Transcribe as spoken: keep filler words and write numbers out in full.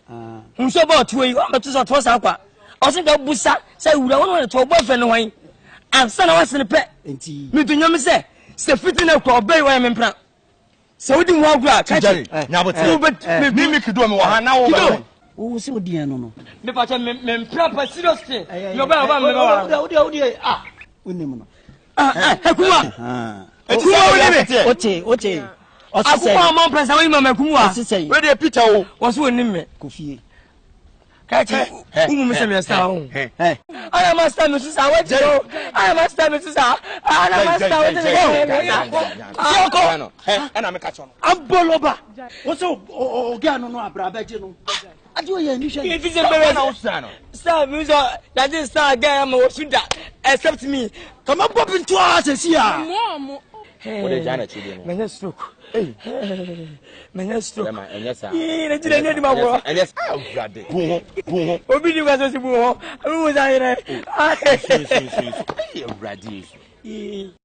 Unso about two, you want to sort of aqua. Also, the busa say, we don't want to boyfriend away. And son, I was in a pet. Me to you, say, say, fitting up to obey where I'm in plan. So we didn't walk back. Now, but me make you do now. Oh, so dear, no, no. Me pacha me proper seriously. You better ba me ba. Ah, unimo. Ah, Akuma. Ah. Akuma we me. Oche, oche. Akuma amon presa we mama Akuma. We dey picture wo. Was we nim me. Kofi. Ka che. Umu me se me sta wo. Eh. I am master me sister we go. I am master me sister. I am master we go. Yoko. Eh, na me catch on. Aboloba. Wo so oga no no abrabaje no. Ajo ye ni hwe. It is a very no. Sir, me so that is star guy am o suda except me. Come up pop into us see ah. Mo de jana chidi no. Menya stroke. Eh. Menya stroke. Ema enya sa. Eh, na jira ni ma bro. Enya sa awurade. Bu ho, bu ho. Obi di kwa so si bu ho. Awu za yire. Ah. Si si si. Awurade. Eh.